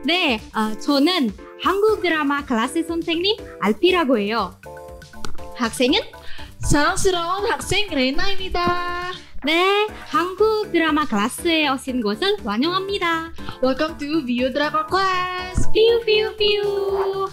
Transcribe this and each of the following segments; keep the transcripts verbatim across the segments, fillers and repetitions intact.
네, 어, 저는 한국 드라마 클래스 선생님 알피라고 해요. 학생은? 사랑스러운 학생 레나입니다. 네, 한국 드라마 클래스에 오신 것을 환영합니다. Welcome to View Drama Class. 퓨, 퓨, 퓨.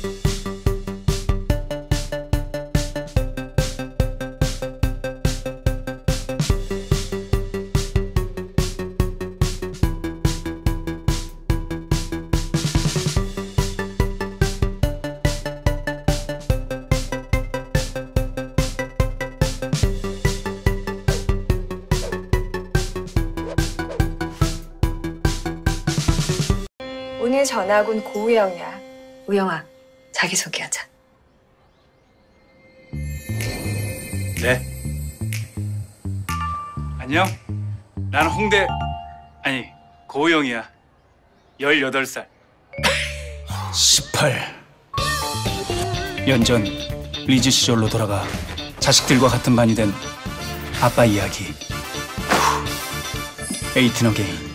오늘 전학 온 고우영이야. 우영아, 자기소개하자. 네. 안녕. 나는 홍대 아니 고우영이야. 열여덟 살. 십팔. 연전 리즈 시절로 돌아가 자식들과 같은 반이 된 아빠 이야기. 에이틴 어게인.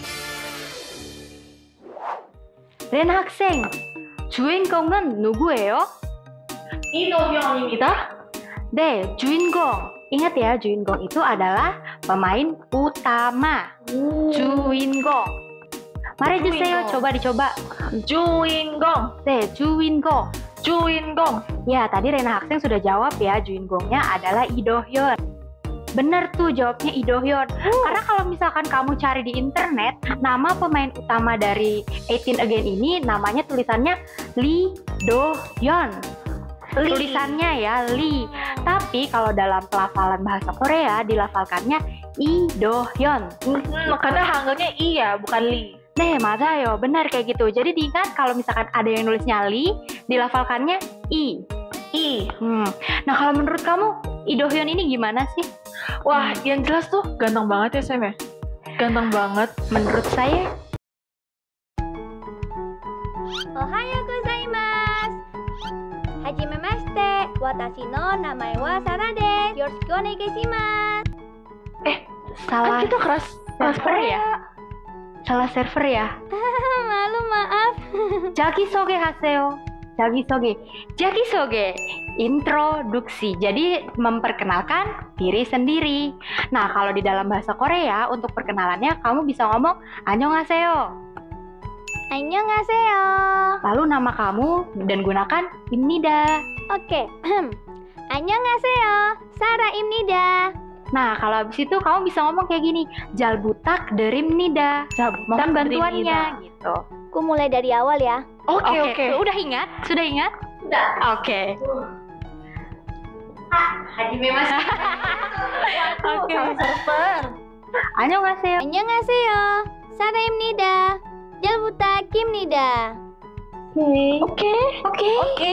레나 학생, 주인공은 누구예요? 이도현입니다. 네, 주인공. Ingat ya, 주인공 itu adalah pemain utama. 주인공. 말해주세요. 주인공. coba dicoba. 주인공, 네, 주인공. 주인공. Ya, tadi Rena 학생 sudah jawab ya, 주인공nya adalah Lee Do-hyun. Bener tuh jawabnya Lee Do-hyun. Karena kalau misalkan kamu cari di internet, nama pemain utama dari eighteen Again ini namanya tulisannya Lee Do-hyun. Lee. Tulisannya ya Lee. Tapi kalau dalam pelafalan bahasa Korea dilafalkannya Lee Do-hyun. Hmm, karena hangelnya I ya, bukan Lee. Nih, 맞아요. Benar kayak gitu. Jadi diingat kalau misalkan ada yang nulisnya Lee, dilafalkannya I. I. Hmm. Nah, kalau menurut kamu Lee Do-hyun ini gimana sih? Wah, yang jelas tuh ganteng banget ya Sam ya. Ganteng banget. Menurut saya, Ohayo gozaimasu. Hajimemashite. Watashi no namae wa Sara desu. Yoroshiku onegai shimasu. Eh, salah kan kita keras keras server ya? Korea. Salah server ya? Malu, maaf. 자기소개 하세요. 자기소개. 자기소개. Introduksi. Jadi memperkenalkan diri sendiri. Nah, kalau di dalam bahasa Korea untuk perkenalannya kamu bisa ngomong annyeonghaseyo. Annyeonghaseyo. Lalu nama kamu dan gunakan imnida. Oke. Annyeonghaseyo. Sara imnida. Nah, kalau habis itu kamu bisa ngomong kayak gini, jalbutak derimnida. Mohon bantuannya gitu. Aku mulai dari awal ya. Oke, oke. Udah ingat? Sudah ingat? Sudah. Oke. Hajime Mas. Oke. Salah server. Annyeonghaseyo. Annyeonghaseyo. Sara imnida. Jalbuta kimnida. Oke. Oke. Oke.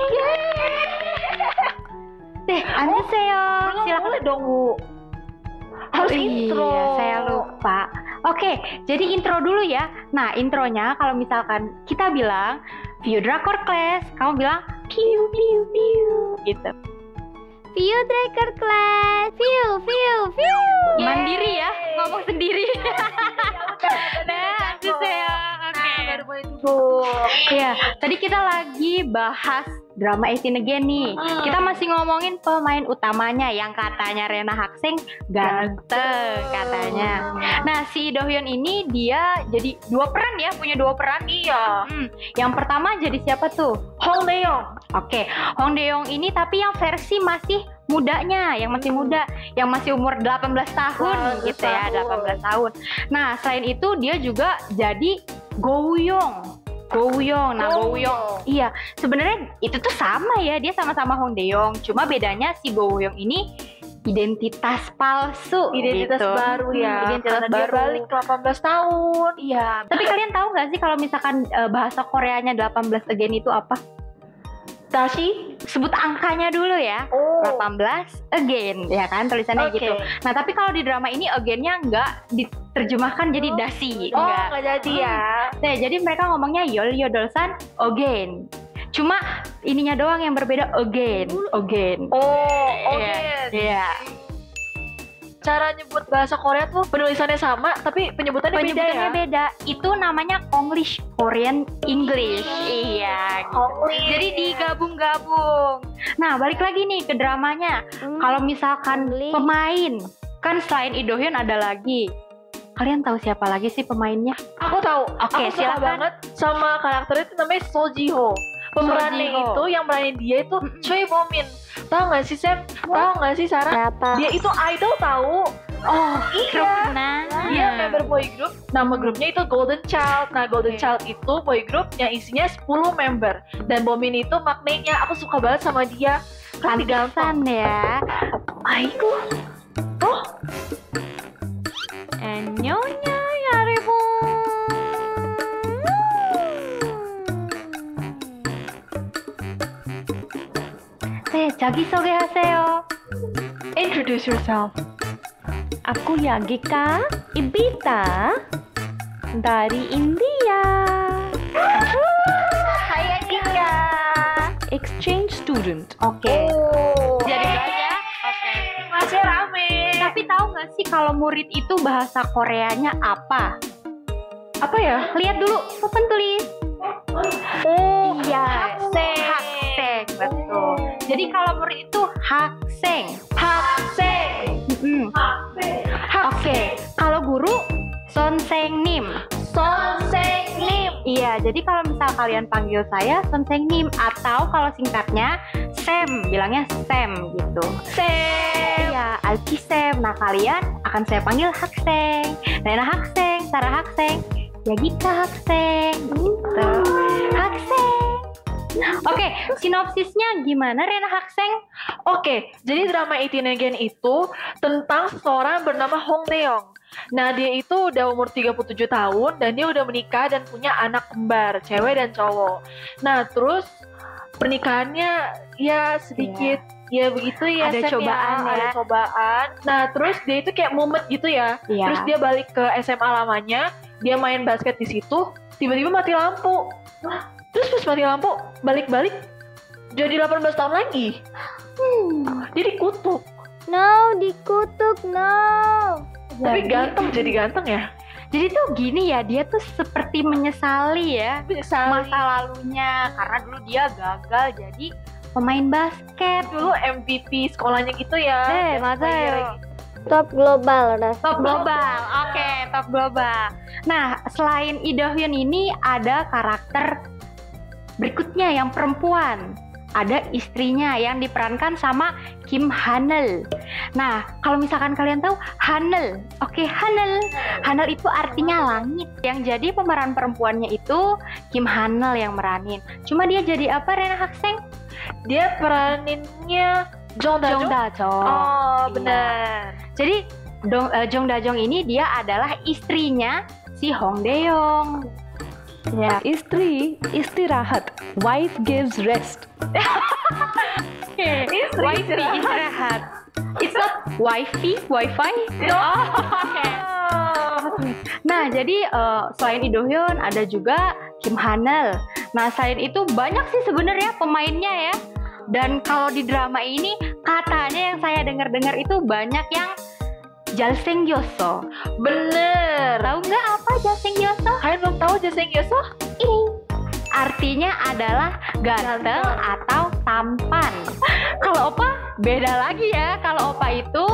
Deh, annyeonghaseyo. Belum Silakan. boleh dong, Bu. Harus Oh, intro. Iya, saya lupa. Oke, jadi intro dulu ya. Nah, intronya kalau misalkan kita bilang View Drakor Class, kamu bilang piu piu piu gitu. View Draker Class. View, view, view. Mandiri ya, ngomong sendiri. Nah, saya oke. Baru boleh duduk. Ya, tadi kita lagi bahas drama eighteen Again nih. Kita masih ngomongin pemain utamanya yang katanya Rena Hakseng ganteng katanya. Nah, si Do-hyun ini dia jadi dua peran ya, punya dua peran. Iya. Hmm, yang pertama jadi siapa tuh? Hong Dae-yong. Oke, Hong Dae-yong ini tapi yang versi masih mudanya, yang masih muda, yang masih umur delapan belas tahun delapan belas gitu ya, tahun. delapan belas tahun. Nah, selain itu dia juga jadi Go-young. Go-young. Nah, Go-young. Iya, sebenarnya itu tuh sama ya, dia sama-sama Hong Dae-yong. Cuma bedanya si Go-young ini identitas palsu. Identitas gitu. baru ya. Identitas Karena dia baru. balik delapan belas tahun. Iya. Tapi kalian tahu nggak sih kalau misalkan uh, bahasa Koreanya delapan belas again itu apa? Dashi. Sebut angkanya dulu ya. Oh. delapan belas again, ya kan tulisannya Oke. gitu. Nah, tapi kalau di drama ini again-nya nggak diterjemahkan jadi dasi. Oh, Nggak. nggak jadi ya. Nah, jadi mereka ngomongnya Yol Yodolsan again. Cuma ininya doang yang berbeda again, again. Oh, oke. Iya, iya. cara nyebut bahasa Korea tuh penulisannya sama, tapi penyebutannya, Penyebutannya beda ya. beda. Itu namanya Konglish, Korean English. Iya. Gitu. Konglish. Jadi digabung-gabung. Nah, balik lagi nih ke dramanya. Hmm. Kalau misalkan Konglish. pemain, kan selain Lee Do Hyun ada lagi. Kalian tahu siapa lagi sih pemainnya? Aku tahu. Oke, aku suka silakan. banget sama karakter itu namanya So Ji Ho. Pemerannya So Ji Ho. itu yang meranin dia itu Mm-mm. Choi Bo Min. Tahu nggak sih Sam? Tahu nggak sih Sarah? Siapa? Dia itu idol tahu. Oh, Iya. Krupna. Dia member boy group. Nama grupnya itu Golden Child. Nah, Golden Oke. Child itu boy group yang isinya sepuluh member. Dan Bo Min itu maknanya aku suka banget sama dia. Kan gampang. Pantesan ya. Aiku. Oh, Annyeongnya 여러분. 네, 자기소개하세요. introduce yourself. Aku Yagika Ibita dari India. Hai Yagika. Exchange student. Oke. Oh. Jadi aja. Oke. Masih rame. Tapi tahu nggak sih kalau murid itu bahasa Koreanya apa? Apa ya? Lihat dulu, open tulis. Oh, Iya, hakseng, betul. Jadi kalau murid itu hakseng. Hakseng. Mm-mm. Oke, kalau guru sonsengnim. Sonsengnim. Iya, jadi kalau misal kalian panggil saya sonsengnim atau kalau singkatnya Sam, bilangnya Sam gitu. Sem. Iya, Alki Sam. Nah, kalian akan saya panggil Hakseng. Rena Hakseng, Sarah Hakseng, Yagika Hakseng gitu. Hakseng. Oke, sinopsisnya gimana Rena Hakseng? Oke, jadi drama eighteen Again itu tentang seseorang bernama Hong Dae-yong. Nah, dia itu udah umur tiga puluh tujuh tahun dan dia udah menikah dan punya anak kembar, cewek dan cowok. Nah, terus pernikahannya ya sedikit ya begitu ya, Ada Sam, cobaan ya. Ada cobaan. Nah, terus dia itu kayak mumet gitu ya. Iya. Terus dia balik ke S M A lamanya, dia main basket di situ, tiba-tiba mati lampu. Terus pas mati lampu, balik-balik jadi delapan belas tahun lagi. Hmm. Dia dikutuk. No, dikutuk, no. Tapi ganteng, jadi ganteng ya. Jadi tuh gini ya, dia tuh seperti menyesali ya Menyesali. masa lalunya karena dulu dia gagal jadi pemain basket. Dulu M V P sekolahnya gitu ya. Eh, Best masa player ya? gitu. Top global, Ras. Top global, oke, top global. Nah, selain Lee Do Hyun ini ada karakter berikutnya yang perempuan. Ada istrinya yang diperankan sama Kim Hanel. Nah, kalau misalkan kalian tahu Hanel, oke Hanel, Hanel itu artinya langit. Yang jadi pemeran perempuannya itu Kim Hanel yang meranin. Cuma dia jadi apa Rena Hakseng? Dia peraninnya Jong Da Jong Jong. Da Jong. Oh, Iya. benar. Jadi Dong, eh, Jong Da Jong ini dia adalah istrinya si Hong Dae-yong. Ya. Istri istirahat, wife gives rest. Istri Wifi istirahat. istirahat. It's not wifi, wifi. Oh, oke. Nah, jadi eh, selain Lee Do Hyun ada juga Kim Hanel. Nah, selain itu banyak sih sebenarnya pemainnya ya. Dan kalau di drama ini katanya yang saya dengar-dengar itu banyak yang jalsenggyoso. Bener. Tahu nggak apa jalsenggyoso? Kalian belum tahu Jaseng Yoso? Ini artinya adalah ganteng atau tampan. Kalau opa beda lagi ya. Kalau opa itu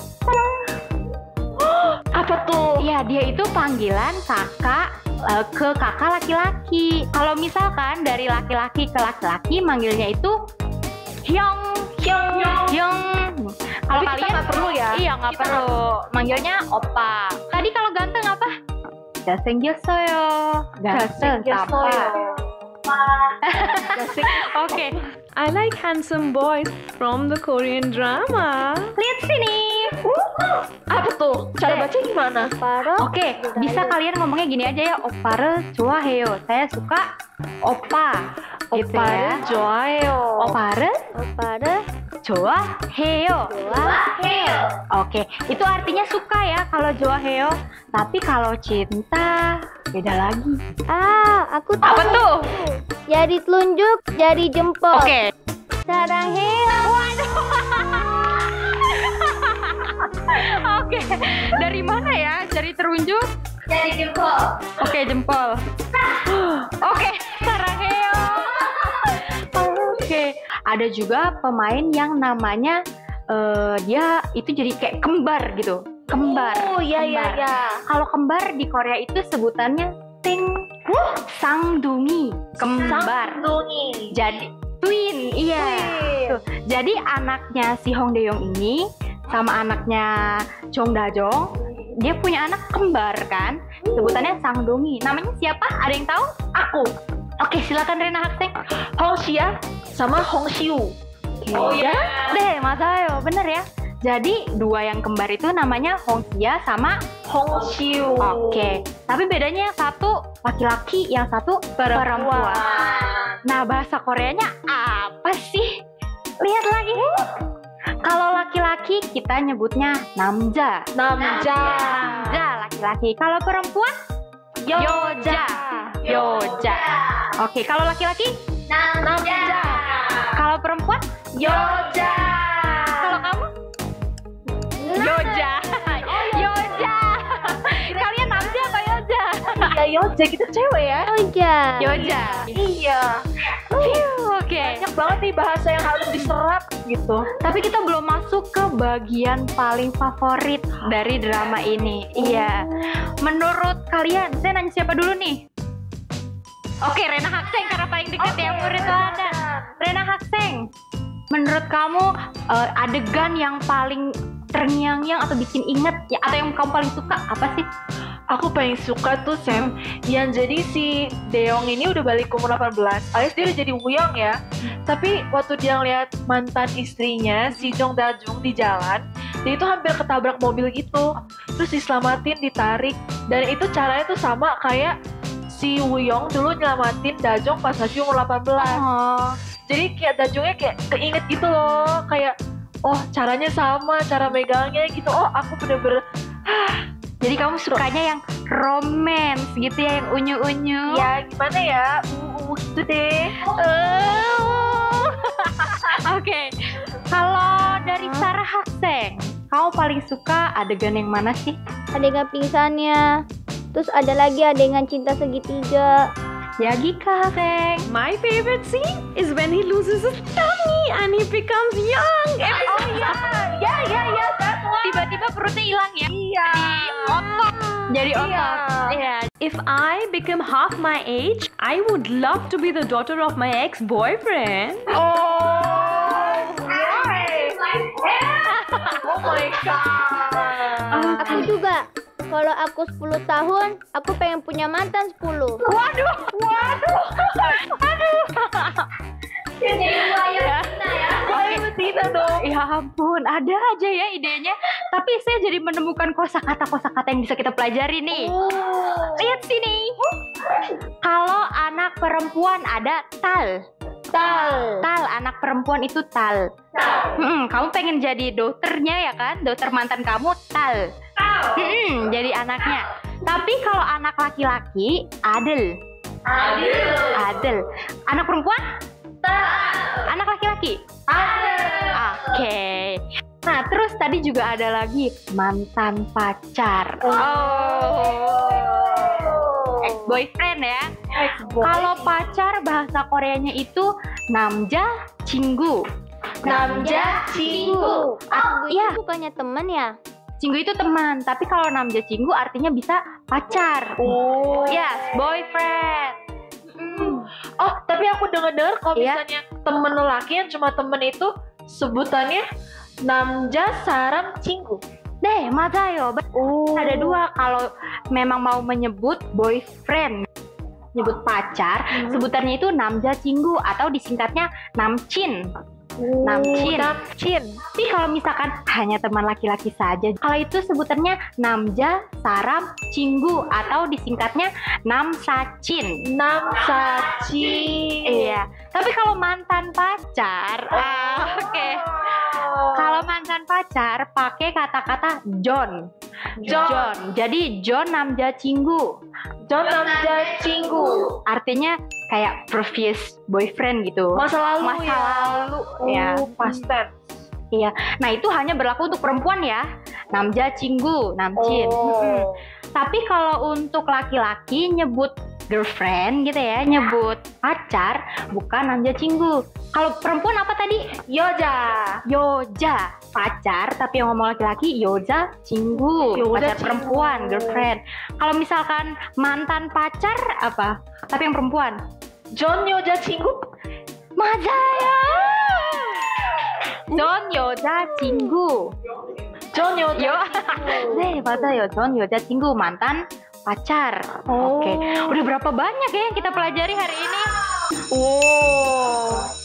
Apa tuh? ya dia itu panggilan kakak eh, ke kakak laki-laki. Kalau misalkan dari laki-laki ke laki-laki manggilnya itu hyung hyung hyung. Kalau Tapi kita kalian nggak perlu ya? Iya nggak Kita perlu. Manggilnya opa. Tadi kalau ganteng apa? Jasenggyoseo. Ganteng tampan. Jaseng. Oke, I like handsome boys from the Korean drama. lihat sini. Apa tuh? Cara Eh. baca gimana? Paro. Oke, bisa kalian ngomongnya gini aja ya, opare 좋아해요. Saya suka opa. Gitu ya. Joayo. Opare Opare. 좋아해요. Joaheo. Oke, itu artinya suka ya kalau 좋아해요. Tapi kalau cinta beda lagi. Ah, aku tahu. Apa tuh? Jari telunjuk, jari jempol. Oke. Sarangheyo. Oke, dari mana ya? Jari terunjuk? Dari jempol. Oke, jempol. Oke, saranghaeyo. Oke, ada juga pemain yang namanya eh, dia itu jadi kayak kembar gitu. Kembar. Oh iya iya kembar. iya. Kalau kembar di Korea itu sebutannya ting sangdungi, kembar. Sangdungi. Jadi twin, iya. Tuh. Jadi anaknya si Hong Dae-yong ini sama anaknya Jong Da-jong, dia punya anak kembar kan? Sebutannya sangdungi. Namanya siapa? Ada yang tahu? Aku. Oke, silakan Rena Hakseng. Hong Xia sama Hong Xiu. Oh iya. Deh, Masayo, bener ya. Jadi dua yang kembar itu namanya Hong Xia sama Hong Xiu. Oke, tapi bedanya yang satu laki-laki, yang satu perempuan. Perempuan. Nah, bahasa Koreanya apa sih? Lihat lagi. Kalau laki-laki kita nyebutnya namja. Namja. Namja laki-laki. Kalau perempuan yoja. Yoja. Oke, kalau laki-laki Namja. kalau perempuan Yoja. kalau kamu yoja. Yoja. Kalian namja atau yoja? Ya Yoja kita cewek ya. Oja. Yoja. Iya. Phew, Oke. Banyak banget nih bahasa yang harus diserap gitu. Tapi kita belum masuk ke bagian paling favorit dari drama ini. Iya. Menurut kalian, saya nanya siapa dulu nih? Oke, Rena Hakseng karena paling dekat ya murid teladan. Rena Hakseng, menurut kamu eh, adegan yang paling terngiang-ngiang atau bikin inget ya, atau yang kamu paling suka apa sih? Aku paling suka tuh Sam, yang jadi si Dae-yong ini udah balik ke umur delapan belas, alias dia udah jadi Wuyong ya. Tapi waktu dia ngeliat mantan istrinya si Jong Da-jung di jalan, dia itu hampir ketabrak mobil gitu, terus diselamatin, ditarik, dan itu caranya tuh sama kayak si Wuyong dulu nyelamatin Da-jung pas masih umur delapan belas. Oh, Jadi kayak Da-jungnya kayak keinget gitu loh, kayak oh caranya sama, cara megangnya gitu. Oh aku bener-bener jadi kamu sukanya yang romance gitu ya, yang unyu-unyu. ya gimana ya, uh, uh gitu deh. Oh. Oke, kalau dari Sarah Hakseng, kamu paling suka adegan yang mana sih? Adegan pingsannya. Terus ada lagi adegan cinta segitiga. Ya Gika Hakseng. My favorite scene is when he loses his tummy and he becomes young. Oh iya, ya ya ya. Tiba-tiba perutnya hilang ya. Iya. Jadi otot. Jadi otot. Iya. If I become half my age, I would love to be the daughter of my ex-boyfriend. Oh, why? Oh my god. Aku juga. Kalau aku sepuluh tahun, aku pengen punya mantan sepuluh. Waduh, waduh, aduh. Jadi buaya Cina ya. Why Betina dong? Ya ampun, ada aja ya idenya. Tapi saya jadi menemukan kosakata-kosakata yang bisa kita pelajari nih. Lihat sini. Kalau anak perempuan ada tal. Tal. Tal, anak perempuan itu tal. Hmm, kamu pengen jadi daughternya ya kan? Daughter mantan kamu tal. Hmm, jadi anaknya. Tapi kalau anak laki-laki adel. Adel. Adel. Anak perempuan? Anak laki-laki? Adel. Oke. Nah, terus tadi juga ada lagi mantan pacar. Oh. Ex-boyfriend ya. Kalau pacar bahasa Koreanya itu namja cinggu. Namja Cinggu. Ah, Aku iya, itu bukannya temen ya? cinggu itu teman, tapi kalau namja cinggu artinya bisa pacar. Oh. Yes, boyfriend. Oh, tapi aku dengar-dengar kalau Iya. misalnya temen lelaki yang cuma temen itu sebutannya Namja Saram Cinggu. Deh, 맞아요. Oh. Ada dua, kalau memang mau menyebut boyfriend, nyebut pacar, sebutannya itu namja cinggu atau disingkatnya namcin. Namcin. Namcin. Tapi kalau misalkan hanya teman laki-laki saja, kalau itu sebutannya namja saram cinggu atau disingkatnya namsacin. Namsacin. Iya. Tapi kalau mantan pacar, ah, oke. Kalau mantan pacar pakai kata-kata John. John. John. Jadi John namja cinggu. John Namja Cinggu. Artinya kayak previous boyfriend gitu. Masa lalu Masa ya. lalu Oh, ya. past tense. Iya. Nah itu hanya berlaku untuk perempuan ya. Namja cinggu, namcin. Oh. Mm-mm. Tapi kalau untuk laki-laki nyebut girlfriend gitu ya, nyebut pacar bukan namja cinggu. Kalau perempuan apa tadi? Yoja. Yoja, pacar. Tapi yang ngomong laki-laki yoja cinggu, Yoja pacar cinggu. perempuan, girlfriend. Kalau misalkan mantan pacar apa? Tapi yang perempuan. 전 여자 친구? 맞아요. 전 여자 친구. 전 여자 Yo, 네 맞아요. 전 여자 친구 mantan pacar. Oh. Oke, udah berapa banyak ya yang kita pelajari hari ini? Oh.